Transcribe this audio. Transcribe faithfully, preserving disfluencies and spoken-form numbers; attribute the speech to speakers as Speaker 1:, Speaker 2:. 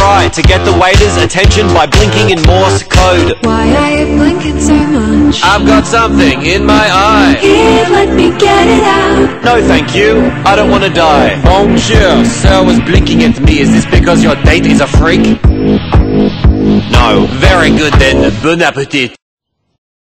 Speaker 1: try to get the waiter's attention by blinking in Morse code.
Speaker 2: Why are you blinking so much?
Speaker 1: I've got something in my eye.
Speaker 2: Here, let me get it out.
Speaker 1: No thank you, I don't want to die. Bonjour, sir was blinking at me. Is this because your date is a freak? No. Very good then, bon appetit.